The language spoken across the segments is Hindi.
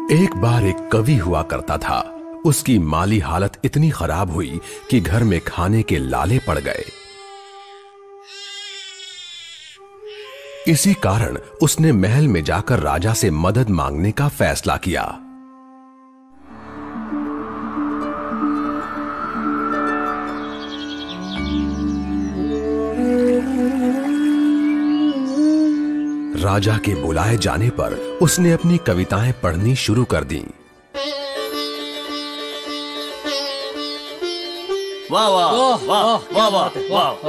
एक बार एक कवि हुआ करता था। उसकी माली हालत इतनी खराब हुई कि घर में खाने के लाले पड़ गए। इसी कारण उसने महल में जाकर राजा से मदद मांगने का फैसला किया। राजा के बुलाए जाने पर उसने अपनी कविताएं पढ़नी शुरू कर दी। वाह वाह वाह वाह वाह वाह।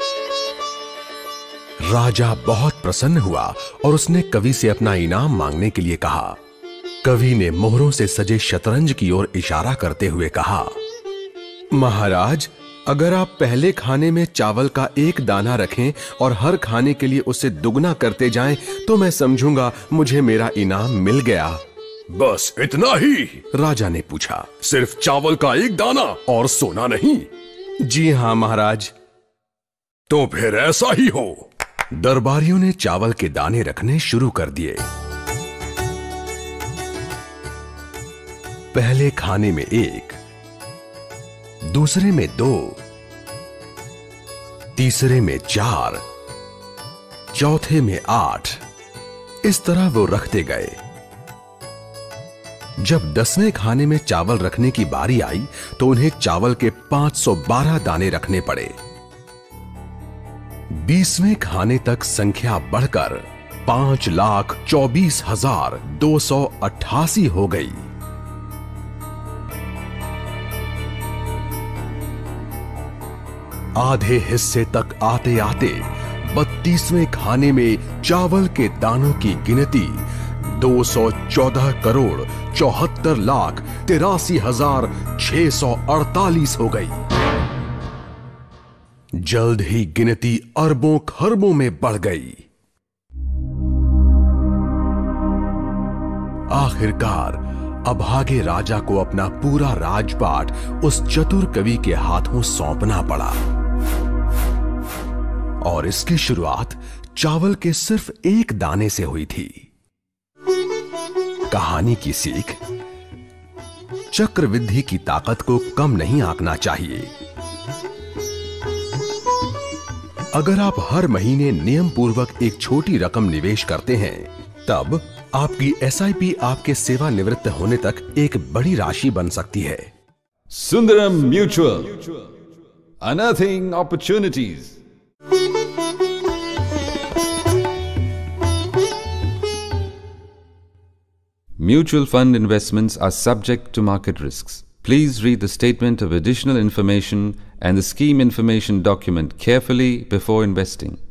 राजा बहुत प्रसन्न हुआ और उसने कवि से अपना इनाम मांगने के लिए कहा। कवि ने मोहरों से सजे शतरंज की ओर इशारा करते हुए कहा, महाराज, अगर आप पहले खाने में चावल का एक दाना रखें और हर खाने के लिए उसे दुगना करते जाएं, तो मैं समझूंगा मुझे मेरा इनाम मिल गया। बस इतना ही? राजा ने पूछा। सिर्फ चावल का एक दाना और सोना नहीं? जी हां महाराज। तो फिर ऐसा ही हो। दरबारियों ने चावल के दाने रखने शुरू कर दिए। पहले खाने में 1, दूसरे में 2, तीसरे में 4, चौथे में 8। इस तरह वो रखते गए। जब 10वें खाने में चावल रखने की बारी आई तो उन्हें चावल के 512 दाने रखने पड़े। 20वें खाने तक संख्या बढ़कर 5,24,288 हो गई। आधे हिस्से तक आते आते 32वें खाने में चावल के दानों की गिनती 214,74,83,648 हो गई। जल्द ही गिनती अरबों खरबों में बढ़ गई। आखिरकार अभागे राजा को अपना पूरा राजपाट उस चतुर कवि के हाथों सौंपना पड़ा। और इसकी शुरुआत चावल के सिर्फ एक दाने से हुई थी। कहानी की सीख, चक्रवृद्धि की ताकत को कम नहीं आंकना चाहिए। अगर आप हर महीने नियम पूर्वक एक छोटी रकम निवेश करते हैं, तब आपकी SIP आपके सेवानिवृत्त होने तक एक बड़ी राशि बन सकती है। Sundaram Mutual, unearthing opportunities. Mutual fund investments are subject to market risks. Please read the statement of additional information and the scheme information document carefully before investing.